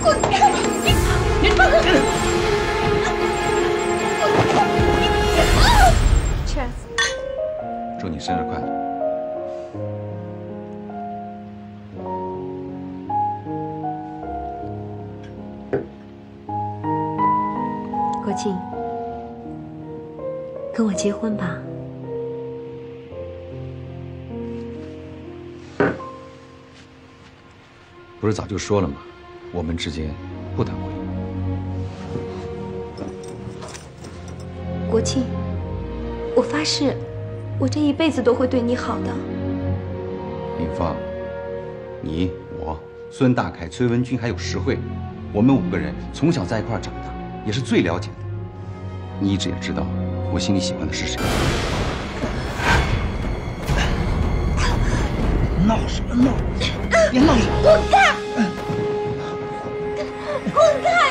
滚开！你放开！Cheers！ 祝你生日快乐！ 国庆，跟我结婚吧。 不是早就说了吗？我们之间不谈婚姻。 国庆，我发誓，我这一辈子都会对你好的。 林芳，你、我、孙大凯、崔文君还有石慧，我们5个人从小在一块长大，也是最了解的。你一直也知道我心里喜欢的是谁。 闹什么闹？别闹！ 滚开！滚开！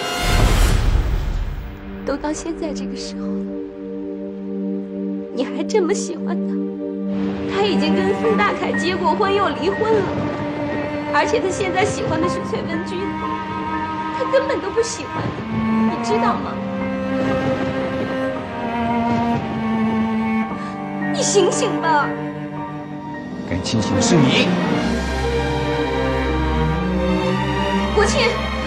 都到现在这个时候了，你还这么喜欢他？他已经跟孙大凯结过婚又离婚了，而且他现在喜欢的是崔文君，他根本都不喜欢你，你知道吗？你醒醒吧！ 该清醒的是你。 国庆，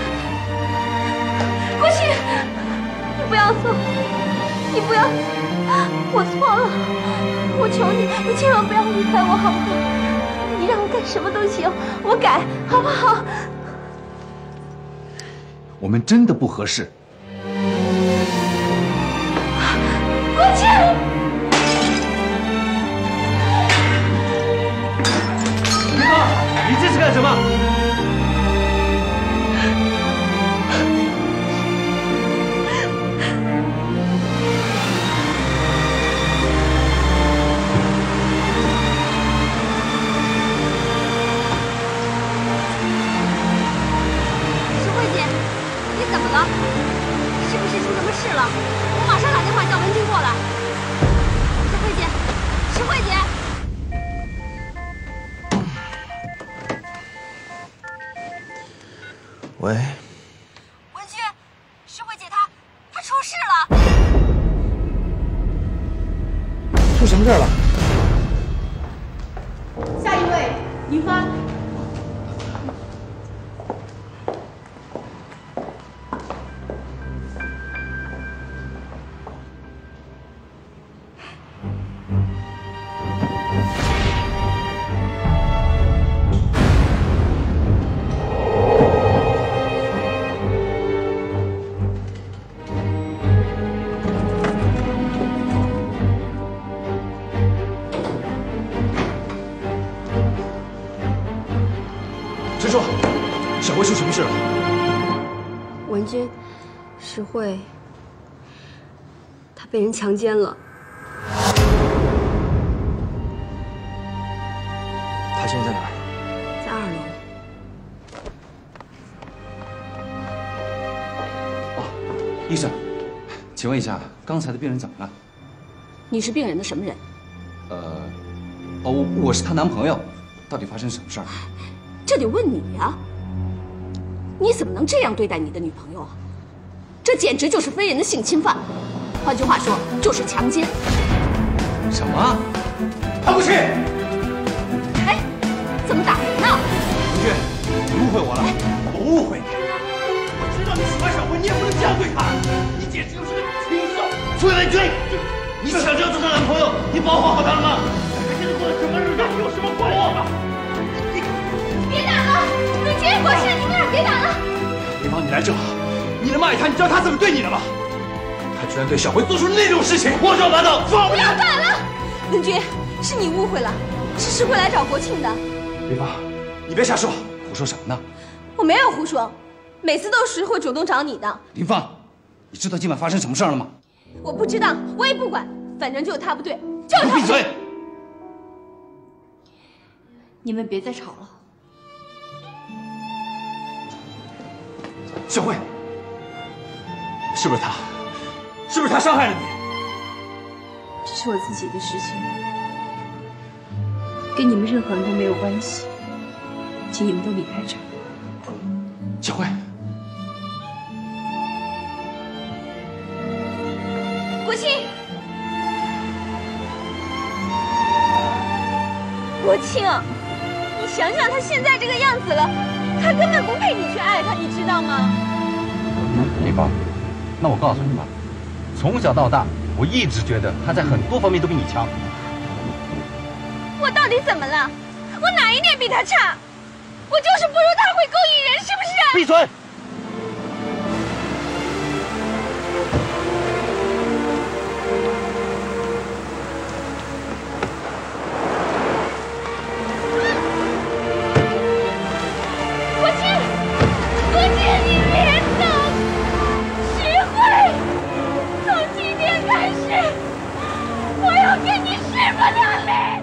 国庆，你不要走，你不要，我错了，我求你，你千万不要离开我，好不好？你让我干什么都行，我改，好不好？ 我们真的不合适。 国庆， 林芳，你这是干什么？ 我马上打电话叫文君过来。石慧姐，石慧姐， 喂， 文君，石慧姐她出事了。 出什么事了？ 下一位，林芳。 陈叔，小薇出什么事了？ 文君，石慧，她被人强奸了。 她现在在哪儿？ 在2楼。 哦，医生，请问一下，刚才的病人怎么了？ 你是病人的什么人？ 我是她男朋友，到底发生什么事儿？ 这得问你呀！你怎么能这样对待你的女朋友啊？这简直就是非人的性侵犯，换句话说就是强奸。 什么？ 他不是。 哎，怎么打人呢？ 文君，你误会我了，我误会你。我知道你喜欢小辉，你也不能这样对她，你简直就是个禽兽！崔文君，你想要做她男朋友，你保护好她了吗？她现在过的什么日子，有什么关系吗？ 别打了，文君，国庆，你们俩别打了。 林芳，你来正好，你那么爱他，你知道他怎么对你的吗？他居然对小辉做出那种事情，胡说八道！ 不要打了， 文君，是你误会了，是石慧来找国庆的。 林芳，你别瞎说， 胡说什么呢？ 我没有胡说，每次都是石慧主动找你的。 林芳，你知道今晚发生什么事儿了吗？ 我不知道，我也不管，反正就是他不对，就是他。 闭嘴！ 你们别再吵了。 小慧，是不是他？是不是他伤害了你？ 这是我自己的事情，跟你们任何人都没有关系，请你们都离开这儿。 小慧， 清，国庆，你想想他现在这个样子了，他根本不配你去爱他，你知道吗？ 李芳，那我告诉你吧，从小到大，我一直觉得他在很多方面都比你强。 我到底怎么了？我哪一点比他差？我就是不如他会勾引人，是不是？ 闭嘴！ 国庆，国庆，你别走！徐慧，从今天开始，我要跟你势不两立。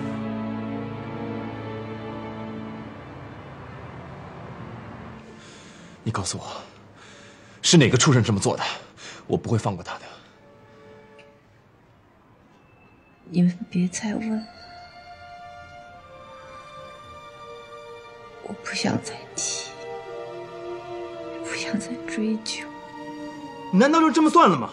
你告诉我，是哪个畜生这么做的？我不会放过他的。 你们别再问了，我不想再提，也不想再追究。 难道就这么算了吗？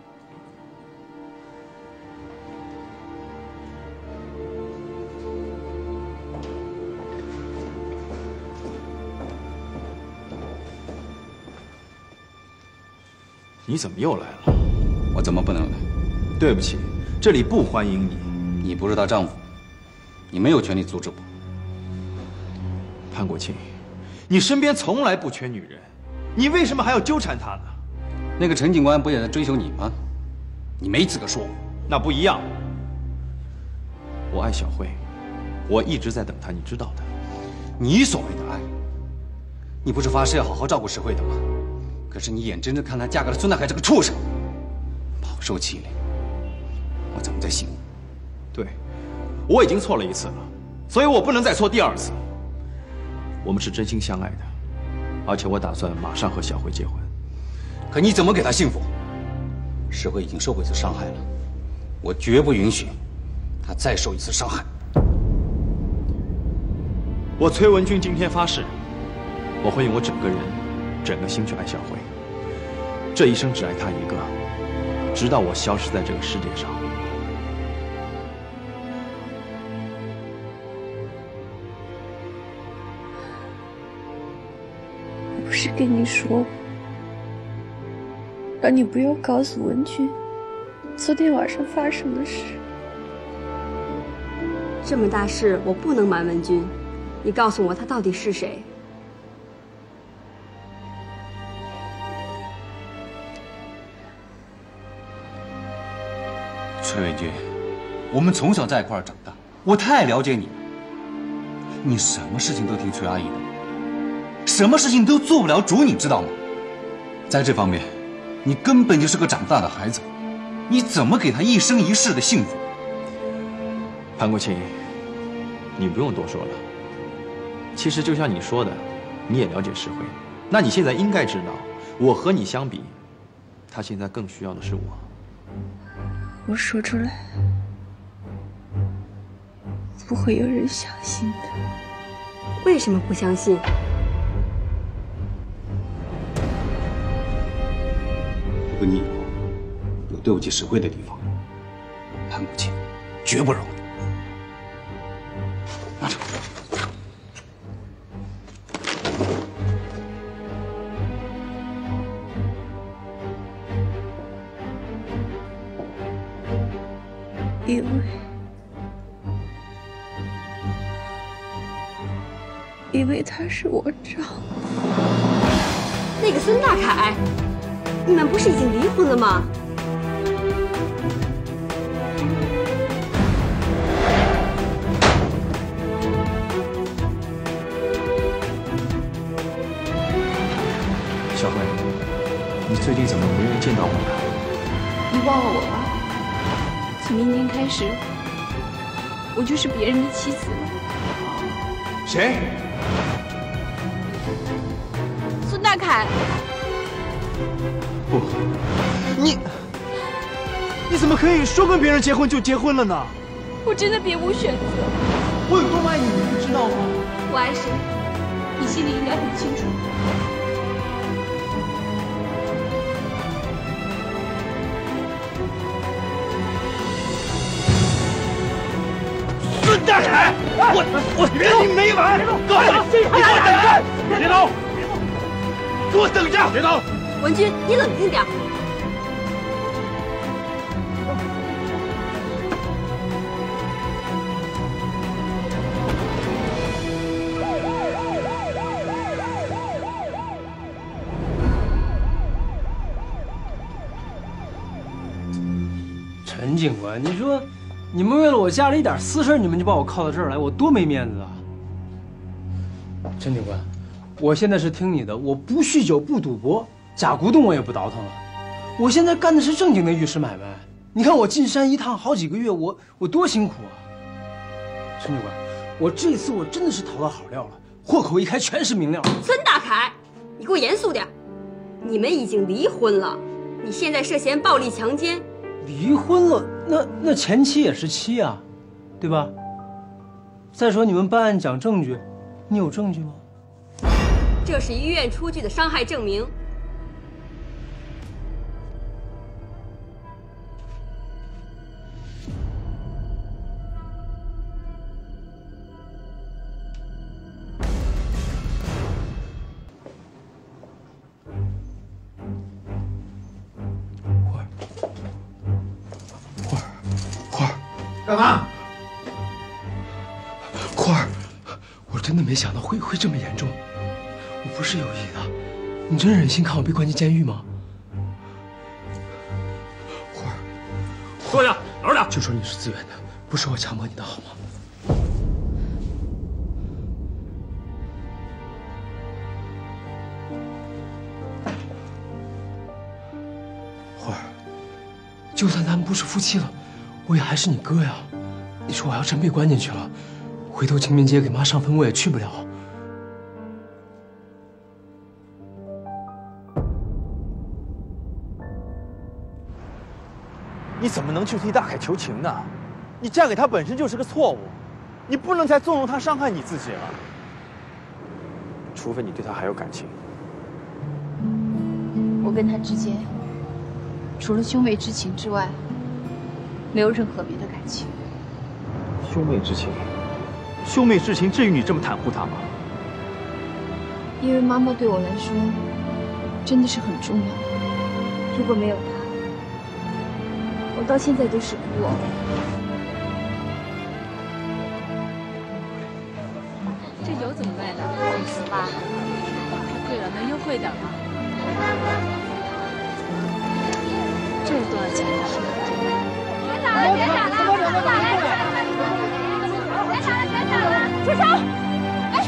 你怎么又来了？ 我怎么不能来？ 对不起，这里不欢迎你。 你不是她丈夫，你没有权利阻止我。 潘国庆，你身边从来不缺女人，你为什么还要纠缠她呢？ 那个陈警官不也在追求你吗？你没资格说我。 那不一样。我爱小慧，我一直在等她，你知道的。 你所谓的爱，你不是发誓要好好照顾石慧的吗？可是你眼睁睁看她嫁给了孙大海这个畜生，饱受欺凌，我怎么再信？ 对，我已经错了一次了，所以我不能再错第二次。我们是真心相爱的，而且我打算马上和小慧结婚。 可你怎么给她幸福？石慧已经受过一次伤害了，我绝不允许她再受一次伤害。 我崔文君今天发誓，我会用我整个人、整个心去爱小慧，这一生只爱她一个，直到我消失在这个世界上。 我不是跟你说过，让你不要告诉文君昨天晚上发生的事。 这么大事，我不能瞒文君。你告诉我他到底是谁？ 崔文君，我们从小在一块儿长大，我太了解你了。你什么事情都听崔阿姨的，什么事情都做不了主，你知道吗？在这方面，你根本就是个长大的孩子，你怎么给她一生一世的幸福？ 潘国庆，你不用多说了。其实就像你说的，你也了解石慧，那你现在应该知道，我和你相比，她现在更需要的是我。 我说出来，不会有人相信的。 为什么不相信？ 如果你以后有对不起石慧的地方，潘国庆绝不容你。拿着。 因为他是我丈夫。 那个孙大凯，你们不是已经离婚了吗？ 小慧，你最近怎么不愿意见到我呢？ 你忘了我吗？从明天开始，我就是别人的妻子了。 谁？ 孙大凯。 不，你怎么可以说跟别人结婚就结婚了呢？ 我真的别无选择。 我有多么爱你，你不知道吗？ 我爱谁，你心里应该很清楚。 我跟你没完！告诉你，你给我等着！别动！给我等着！别动！ 文君，你冷静点。 陈警官，你说，你们为了我家里一点私事，你们就把我铐到这儿来，我多没面子啊！陈警官，我现在是听你的，我不酗酒，不赌博，假古董我也不倒腾了。我现在干的是正经的玉石买卖。你看我进山一趟好几个月，我多辛苦啊！陈警官，我这次我真的是淘到好料了，货口一开全是明料。 孙大凯，你给我严肃点！你们已经离婚了，你现在涉嫌暴力强奸。 离婚了，那前妻也是妻啊，对吧？再说你们办案讲证据，你有证据吗？ 这是医院出具的伤害证明。 干嘛？ 花儿，我真的没想到会这么严重，我不是有意的。你真忍心看我被关进监狱吗？花儿， 坐下，老实点。 就说你是自愿的，不是我强迫你的，好吗？花儿，就算咱们不是夫妻了，我也还是你哥呀！你说我要真被关进去了，回头清明节给妈上坟我也去不了。 你怎么能去替大凯求情呢？你嫁给他本身就是个错误，你不能再纵容他伤害你自己了。除非你对他还有感情。 我跟他之间，除了兄妹之情之外，没有任何别的感情。 兄妹之情，兄妹之情至于你这么袒护他吗？ 因为妈妈对我来说，真的是很重要。如果没有她，我到现在都是孤儿。 这油怎么卖的？58。太贵了，能优惠点吗？这是多少钱呀？ 别打了！住手！哎，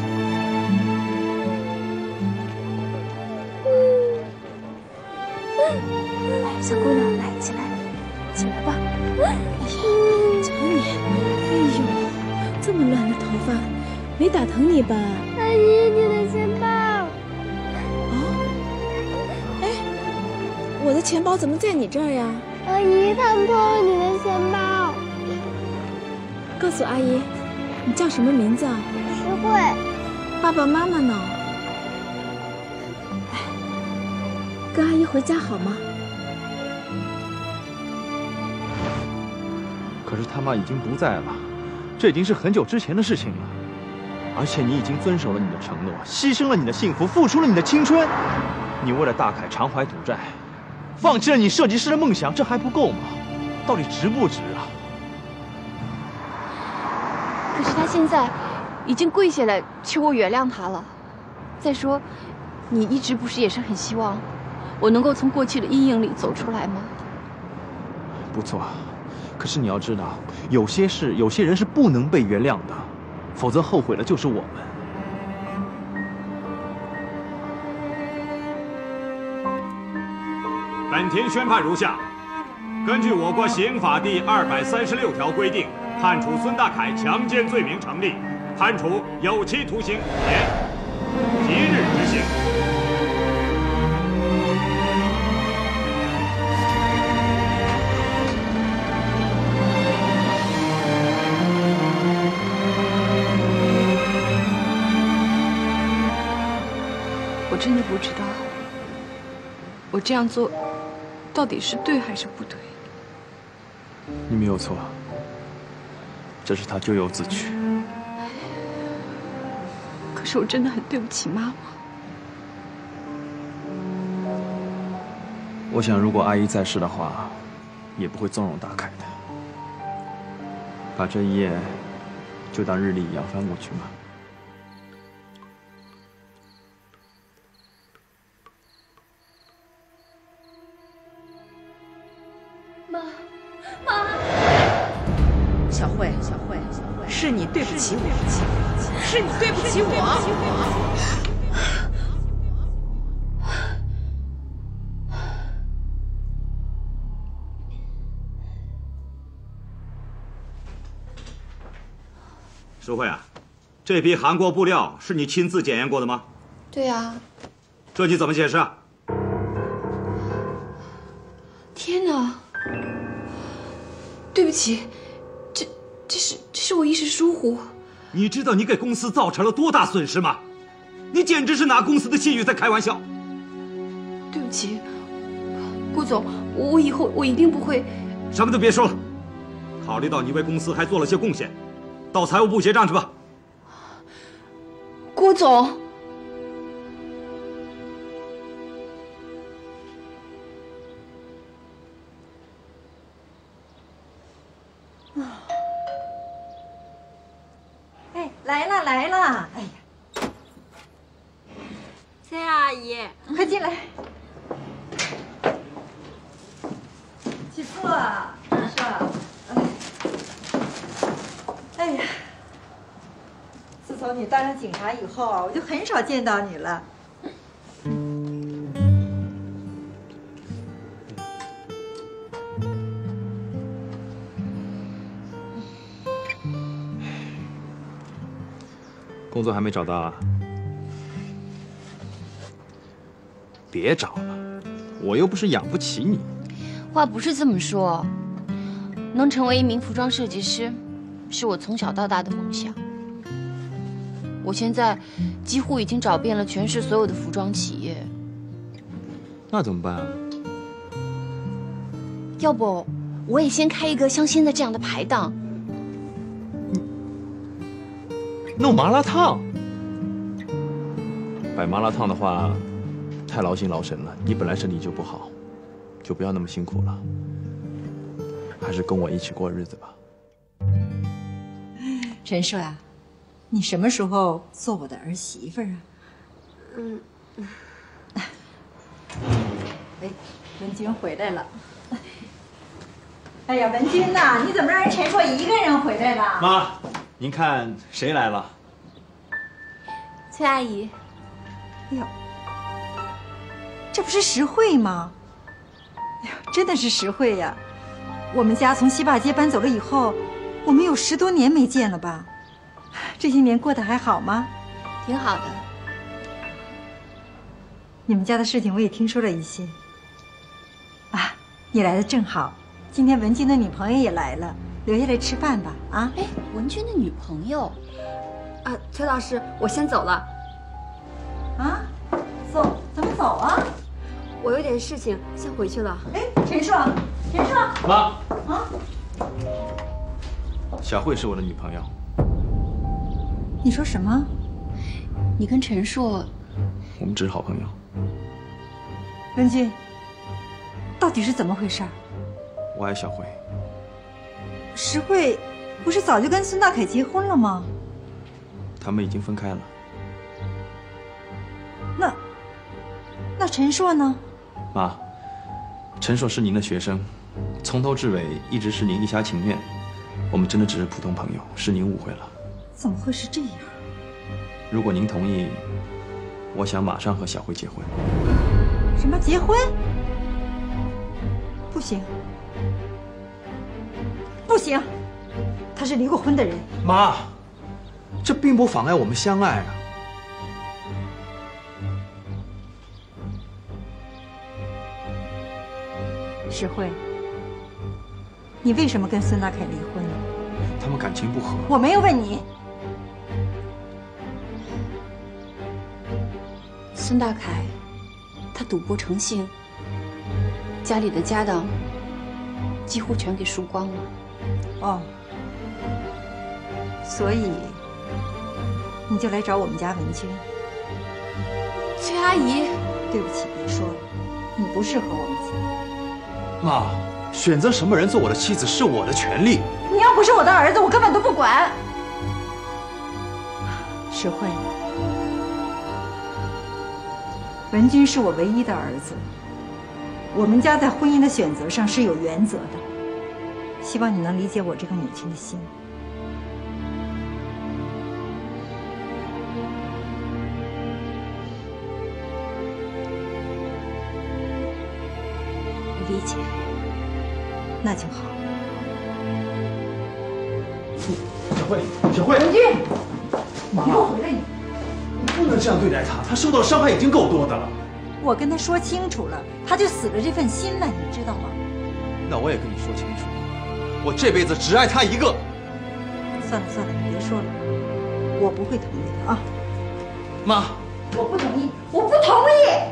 小姑娘，来，起来，起来吧。哎呀，瞧你，哎呦，这么乱的头发，没打疼你吧？ 阿姨，你的钱包。 哎，我的钱包怎么在你这儿呀？ 阿姨，他们偷了你的钱包。 告诉阿姨，你叫什么名字啊？ 石慧。 爸爸妈妈呢？哎，跟阿姨回家好吗？ 可是他妈已经不在了，这已经是很久之前的事情了。而且你已经遵守了你的承诺，牺牲了你的幸福，付出了你的青春。你为了大凯偿还赌债，放弃了你设计师的梦想，这还不够吗？到底值不值啊？ 可是他现在已经跪下来求我原谅他了。再说，你一直不是也是很希望我能够从过去的阴影里走出来吗？ 不错，可是你要知道，有些事、有些人是不能被原谅的，否则后悔的就是我们。 本庭宣判如下：根据我国刑法第236条规定，判处孙大凯强奸罪名成立，判处有期徒刑5年，即日执行。 我真的不知道，我这样做到底是对还是不对。 你没有错，这是他咎由自取。 是我真的很对不起妈妈。 我想，如果阿姨在世的话，也不会纵容大凯的。把这一页就当日历一样翻过去嘛。 妈，小慧，是你对不起我，是你对不起我。 石慧啊，这批韩国布料是你亲自检验过的吗？ 对啊。 这你怎么解释啊？ 天哪！对不起，这是我一时疏忽。 你知道你给公司造成了多大损失吗？你简直是拿公司的信誉在开玩笑。 对不起，顾总，我以后我一定不会。 什么都别说了，考虑到你为公司还做了些贡献。到财务部结账去吧， 郭总。 哎，来了！哎呀， 崔阿姨， 快进来，去坐。说。哎呀，自从你当上警察以后啊，我就很少见到你了。 工作还没找到啊？别找了，我又不是养不起你。 话不是这么说，能成为一名服装设计师，是我从小到大的梦想。我现在几乎已经找遍了全市所有的服装企业。 那怎么办啊？ 要不我也先开一个像现在这样的排档。 弄麻辣烫？摆麻辣烫的话，太劳心劳神了。你本来身体就不好，就不要那么辛苦了。还是跟我一起过日子吧。 陈硕啊，你什么时候做我的儿媳妇啊？哎，文君回来了。哎呀，文君呐，你怎么让人陈硕一个人回来了？ 妈，您看谁来了？ 崔阿姨。 哎呦，这不是石慧吗？哎呀，真的是石慧呀！我们家从西坝街搬走了以后，我们有10多年没见了吧？这些年过得还好吗？ 挺好的。 你们家的事情我也听说了一些。啊，你来的正好，今天文君的女朋友也来了，留下来吃饭吧。啊？ 哎，文君的女朋友。 崔老师，我先走了。 啊？走？怎么走啊？ 我有点事情，先回去了。 哎，陈硕，陈硕。 妈。 啊？ 小慧是我的女朋友。 你说什么？ 你跟陈硕， 我们只是好朋友。 文君，到底是怎么回事？ 我爱小慧。 石慧不是早就跟孙大凯结婚了吗？ 他们已经分开了。 那陈硕呢？ 妈，陈硕是您的学生，从头至尾一直是您一厢情愿。我们真的只是普通朋友，是您误会了。 怎么会是这样？ 如果您同意，我想马上和小慧结婚。 什么结婚？不行，不行，他是离过婚的人。 妈，这并不妨碍我们相爱啊。 石慧，你为什么跟孙大凯离婚呢？ 他们感情不和。 我没有问你。 孙大凯，他赌博成性，家里的家当几乎全给输光了。 哦，所以你就来找我们家文君。 崔阿姨， 对不起，别说了，你不适合我们家。 妈，选择什么人做我的妻子是我的权利。 你要不是我的儿子，我根本都不管。石慧，文君是我唯一的儿子，我们家在婚姻的选择上是有原则的，希望你能理解我这个母亲的心。 我理解， 那就好。 小慧， 文君， 妈， 你给我回来！ 你不能这样对待他，他受到的伤害已经够多的了。 我跟他说清楚了，他就死了这份心了，你知道吗？ 那我也跟你说清楚，我这辈子只爱他一个。 算了算了，你别说了，我不会同意的啊！ 妈， 我不同意，我不同意！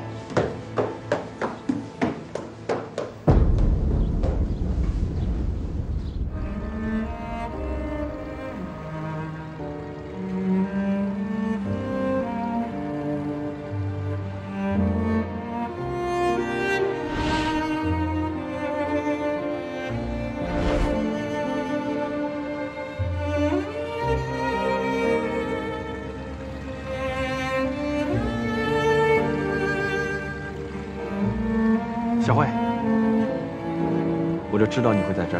小慧，我就知道你会在这儿。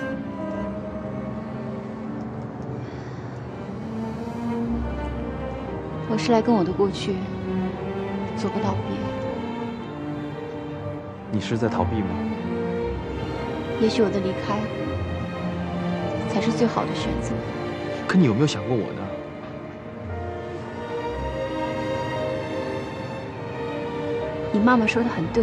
我是来跟我的过去做个道别。 你是在逃避吗？ 也许我的离开才是最好的选择。 可你有没有想过我呢？ 你妈妈说的很对。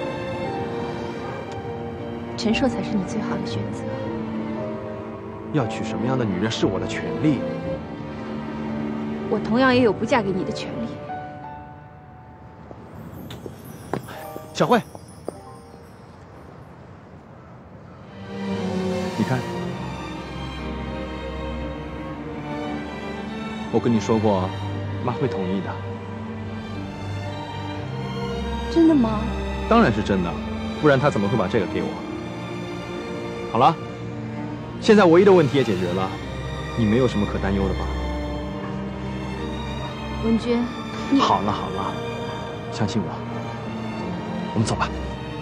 陈硕才是你最好的选择。 要娶什么样的女人是我的权利。 我同样也有不嫁给你的权利。 小慧，你看，我跟你说过，妈会同意的。 真的吗？ 当然是真的，不然她怎么会把这个给我？好了，现在唯一的问题也解决了，你没有什么可担忧的吧？ 文君，你好了好了，相信我，我们走吧。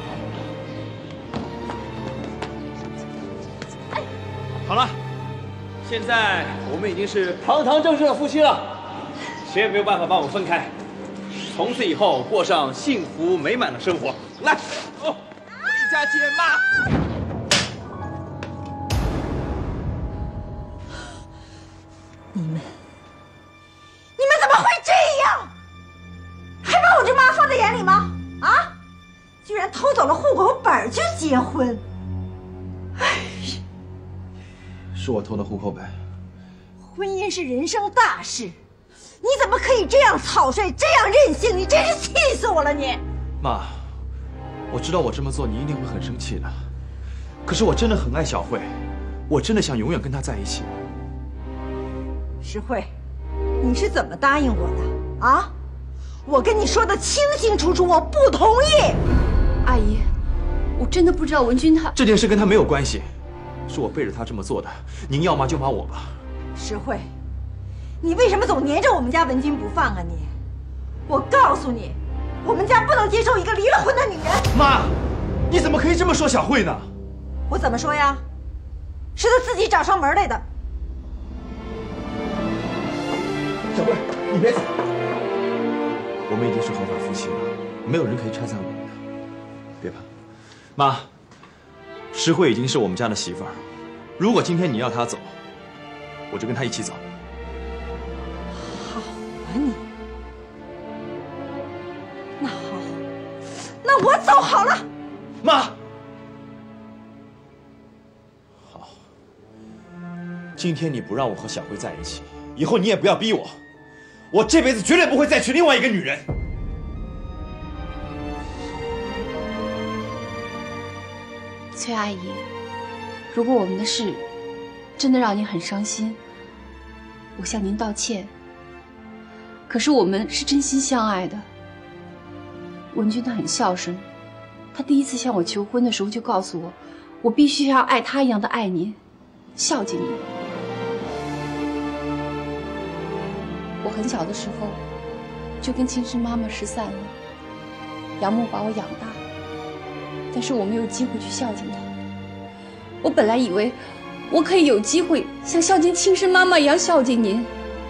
好了，现在我们已经是堂堂正正的夫妻了，谁也没有办法把我们分开。从此以后过上幸福美满的生活。来，走，回家见妈。 你们怎么会这样？还把我这妈放在眼里吗？啊！居然偷走了户口本就结婚！哎呀， 是我偷的户口本。 婚姻是人生大事，你怎么可以这样草率，这样任性？你真是气死我了！你妈，我知道我这么做你一定会很生气的，可是我真的很爱小慧，我真的想永远跟她在一起。 石慧，你是怎么答应我的啊？我跟你说的清清楚楚，我不同意。 阿姨，我真的不知道文君她这件事跟她没有关系，是我背着她这么做的。您要骂就骂我吧。 石慧，你为什么总黏着我们家文君不放啊你？我告诉你，我们家不能接受一个离了婚的女人。 妈，你怎么可以这么说小慧呢？ 我怎么说呀？是她自己找上门来的。 小慧，你别走。我们已经是合法夫妻了，没有人可以拆散我们的。别怕，妈，石慧已经是我们家的媳妇儿。如果今天你要她走，我就跟她一起走。 好啊你，那好，那我走好了。 妈，好，今天你不让我和小慧在一起，以后你也不要逼我。我这辈子绝对不会再娶另外一个女人。 崔阿姨，如果我们的事真的让您很伤心，我向您道歉， 可是我们是真心相爱的。文君他很孝顺，他第一次向我求婚的时候就告诉我，我必须要爱他一样的爱您，孝敬您。我很小的时候就跟亲生妈妈失散了，杨木把我养大，但是我没有机会去孝敬她。我本来以为我可以有机会像孝敬亲生妈妈一样孝敬您，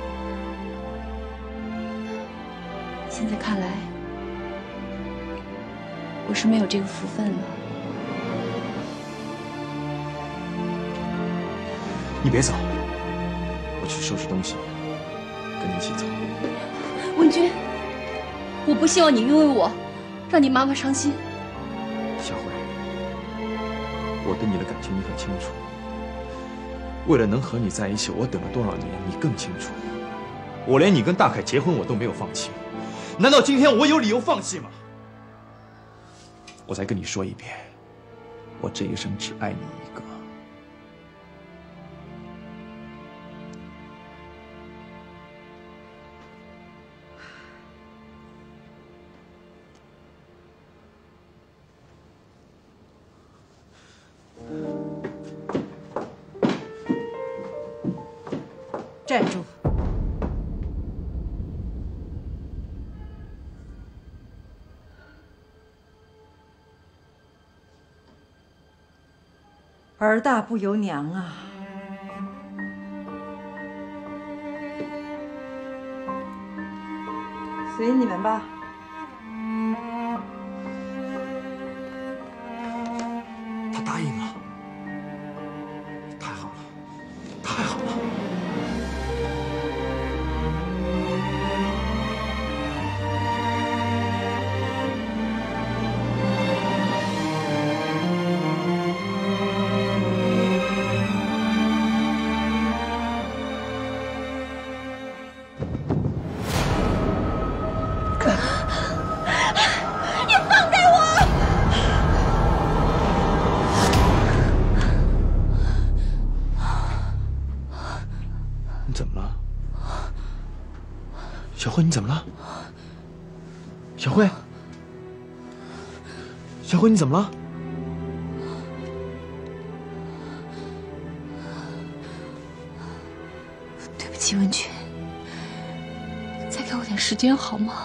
现在看来我是没有这个福分了。 你别走，我去收拾东西，跟你一起走。 文君，我不希望你因为我让你妈妈伤心。 小慧，我对你的感情你很清楚。为了能和你在一起，我等了多少年，你更清楚。我连你跟大凯结婚我都没有放弃，难道今天我有理由放弃吗？我再跟你说一遍，我这一生只爱你一个。 站住！儿大不由娘啊！随你们吧。 他答应了，太好了，太好了！小慧，你怎么了？小慧，小慧，你怎么了？ 对不起，文君，再给我点时间好吗？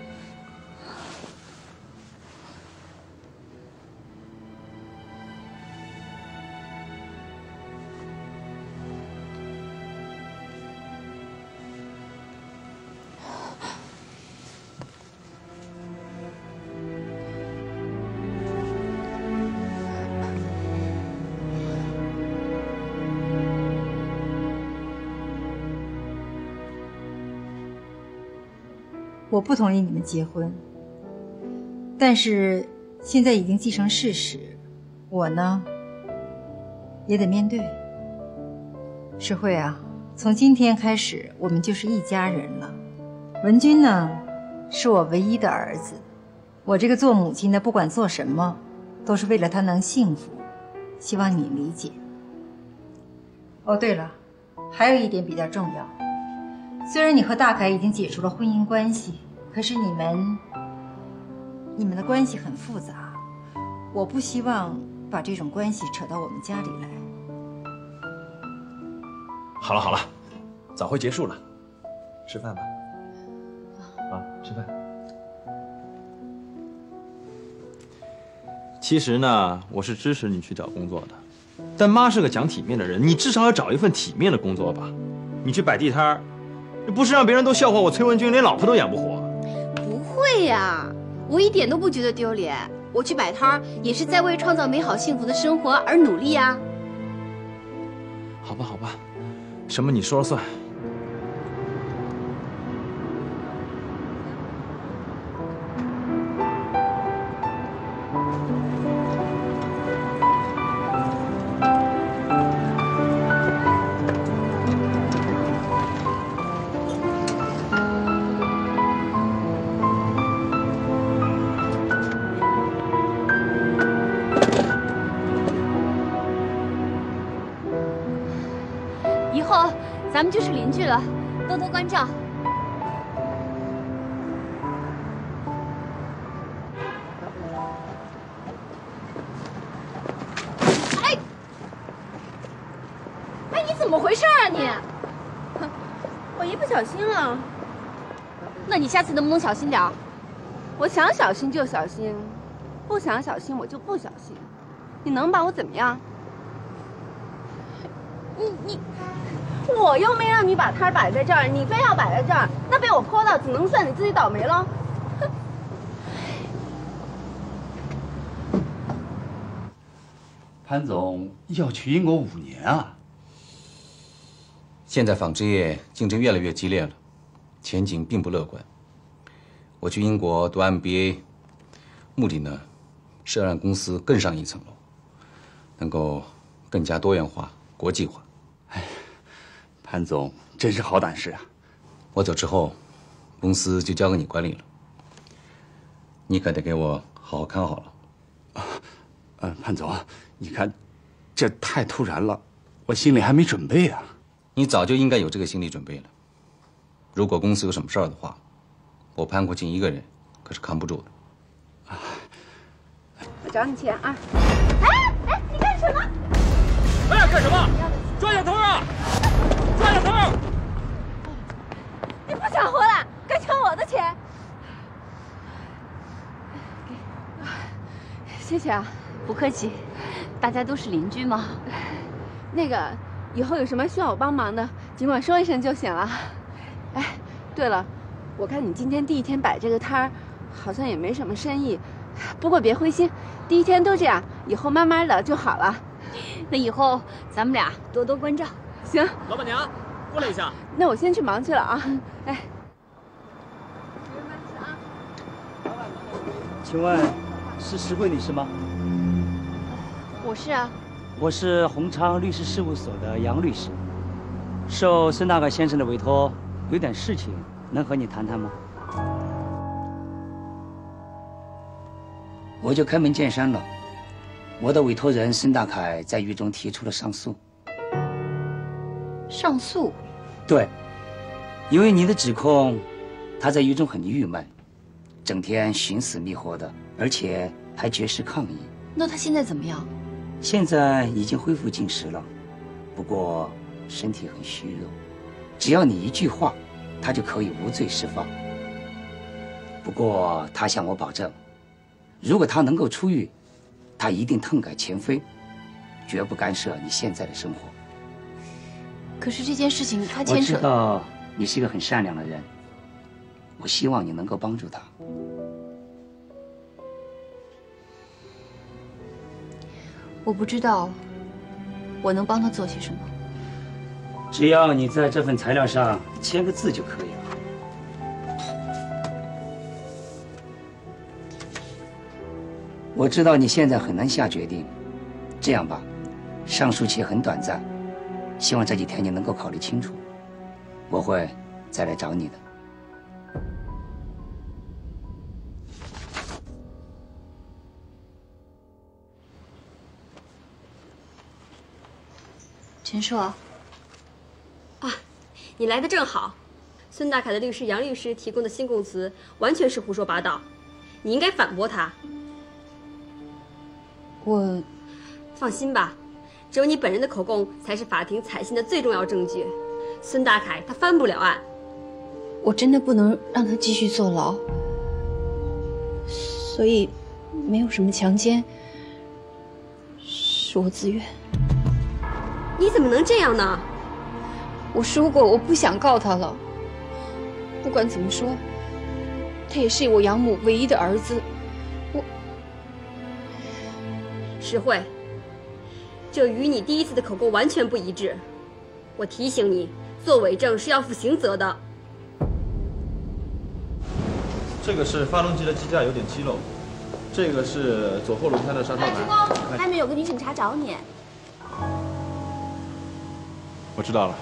我不同意你们结婚，但是现在已经既成事实，我呢也得面对。世慧啊，从今天开始我们就是一家人了。文君呢是我唯一的儿子，我这个做母亲的不管做什么都是为了他能幸福，希望你理解。哦对了，还有一点比较重要，虽然你和大凯已经解除了婚姻关系，可是你们的关系很复杂，我不希望把这种关系扯到我们家里来。 好了好了，早会结束了，吃饭吧。啊，吃饭。其实呢，我是支持你去找工作的，但妈是个讲体面的人，你至少要找一份体面的工作吧。你去摆地摊儿，不是让别人都笑话我崔文君连老婆都养不活。 不会呀，我一点都不觉得丢脸。我去摆摊儿也是在为创造美好幸福的生活而努力啊。 好吧好吧，什么你说了算。 以后咱们就是邻居了，多多关照。 怎么回事啊你？ 我一不小心了。 那你下次能不能小心点儿？ 我想小心就小心，不想小心我就不小心。你能把我怎么样？我又没让你把摊摆在这儿，你非要摆在这儿，那被我泼到，只能算你自己倒霉了。 潘总要去英国5年啊！ 现在纺织业竞争越来越激烈了，前景并不乐观。我去英国读 MBA， 目的呢是要让公司更上一层楼，能够更加多元化、国际化。 哎，潘总真是好胆识啊！ 我走之后，公司就交给你管理了，你可得给我好好看好了。 潘总，你看，这太突然了，我心里还没准备啊。 你早就应该有这个心理准备了。如果公司有什么事儿的话，我潘国庆一个人可是扛不住的。 我找你钱啊！ 哎，你干什么？ 哎，干什么？抓小偷啊！抓小偷！ 你不想活了？该抢我的钱！谢谢啊。 不客气，大家都是邻居嘛。 那个，以后有什么需要我帮忙的，尽管说一声就行了。哎，对了，我看你今天第一天摆这个摊儿，好像也没什么生意。不过别灰心，第一天都这样，以后慢慢的就好了。 那以后咱们俩多多关照。 行。 老板娘，过来一下。 那我先去忙去了啊。哎。 请问是石慧女士吗？ 我是啊。 我是宏昌律师事务所的杨律师，受孙大凯先生的委托，有点事情能和你谈谈吗？ 我就开门见山了，我的委托人孙大凯在狱中提出了上诉。 上诉？ 对，因为您的指控，他在狱中很郁闷，整天寻死觅活的，而且还绝食抗议。 那他现在怎么样？ 现在已经恢复进食了，不过身体很虚弱，只要你一句话，他就可以无罪释放。不过他向我保证，如果他能够出狱，他一定痛改前非，绝不干涉你现在的生活。 可是这件事情他牵扯…… 我知道你是一个很善良的人，我希望你能够帮助他。 我不知道我能帮他做些什么。 只要你在这份材料上签个字就可以了。我知道你现在很难下决定，这样吧，上诉期很短暂，希望这几天你能够考虑清楚，我会再来找你的。 陈硕， 啊，你来的正好。孙大凯的律师杨律师提供的新供词完全是胡说八道，你应该反驳他。 我放心吧，只有你本人的口供才是法庭采信的最重要证据。孙大凯他翻不了案。 我真的不能让他继续坐牢，所以没有什么强奸，是我自愿。 你怎么能这样呢？ 我说过我不想告他了。不管怎么说，他也是我养母唯一的儿子。 石慧，这与你第一次的口供完全不一致。我提醒你，做伪证是要负刑责的。 这个是发动机的机架有点积漏，这个是左后轮胎的刹车盘。 外面有个女警察找你。 我知道了。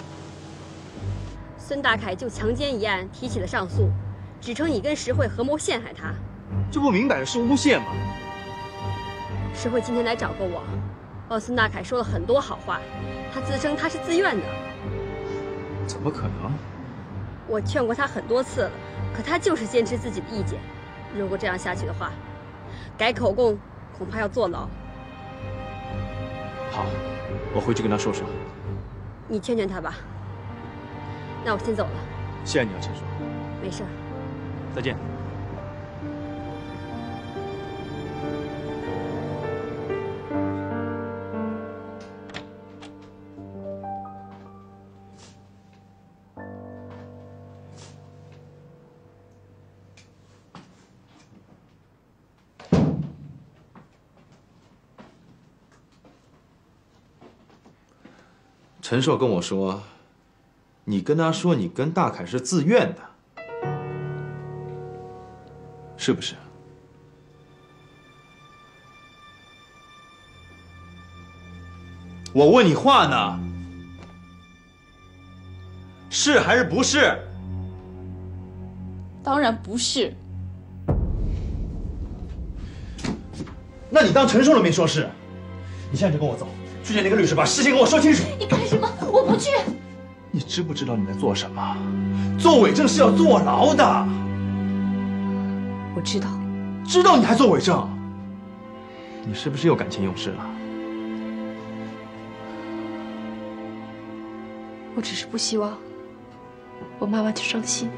孙大凯就强奸一案提起了上诉，指称你跟石慧合谋陷害他。 这不明摆着是诬陷吗？ 石慧今天来找过我，帮孙大凯说了很多好话，他自称他是自愿的。 怎么可能？ 我劝过他很多次了，可他就是坚持自己的意见。如果这样下去的话，改口供恐怕要坐牢。 好，我回去跟他说说。 你劝劝他吧。那我先走了。 谢谢你啊，陈叔。 没事。 再见。陈硕跟我说，你跟他说你跟大凯是自愿的，是不是？我问你话呢，是还是不是？ 当然不是。 那你当陈硕了没说是？你现在就跟我走。去见那个律师，把事情跟我说清楚。 你干什么？我不去。 你知不知道你在做什么？做伪证是要坐牢的。 我知道。 知道你还做伪证？你是不是又感情用事了？ 我只是不希望我妈妈去伤心。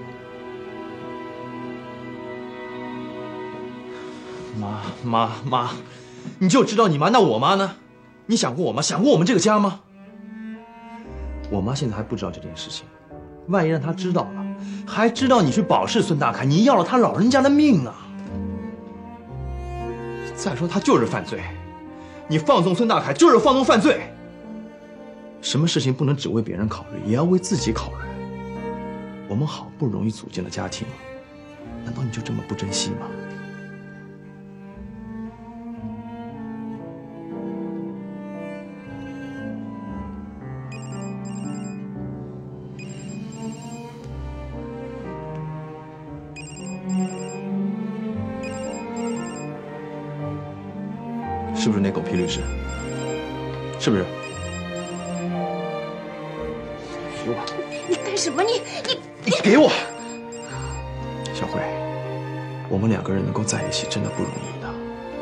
妈，你就知道你妈，那我妈呢？你想过我吗？想过我们这个家吗？我妈现在还不知道这件事情，万一让她知道了，还知道你去保释孙大凯，你要了他老人家的命啊！再说他就是犯罪，你放纵孙大凯就是放纵犯罪。什么事情不能只为别人考虑，也要为自己考虑。我们好不容易组建了家庭，难道你就这么不珍惜吗？是不是那狗屁律师？是不是？给我！ 你干什么？你给我！小慧，我们两个人能够在一起真的不容易的。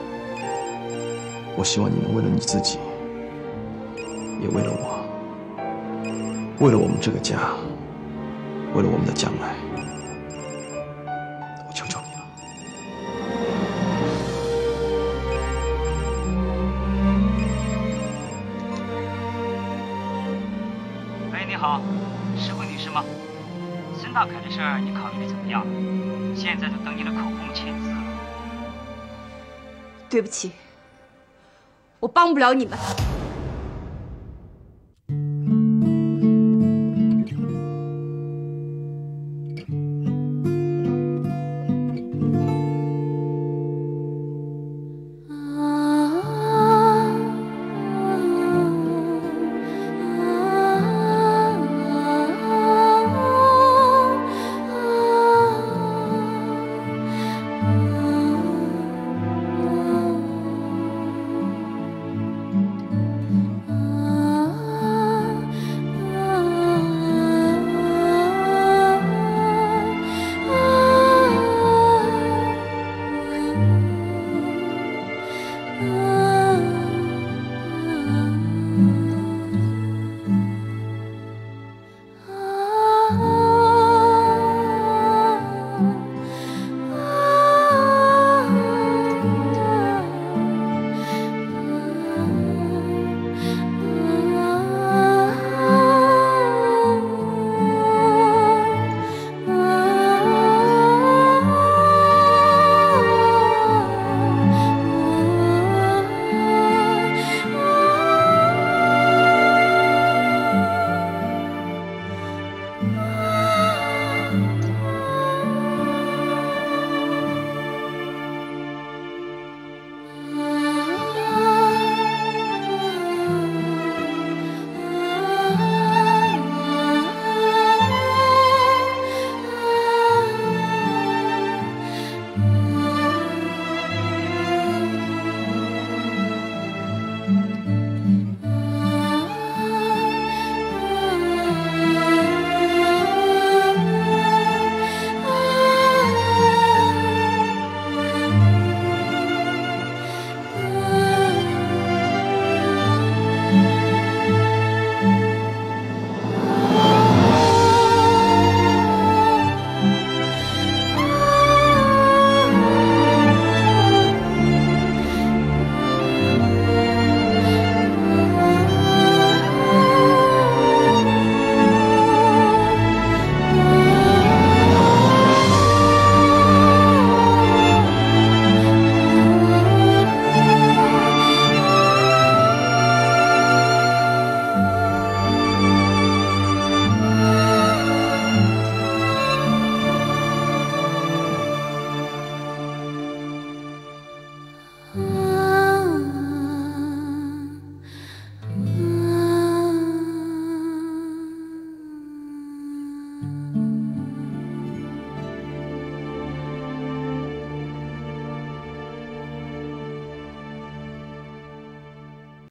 我希望你能为了你自己，也为了我，为了我们这个家，为了我们的将来，我求求你。 好，是慧女士吗？孙大凯的事儿你考虑的怎么样？现在都等你的口供签字了。 对不起，我帮不了你们。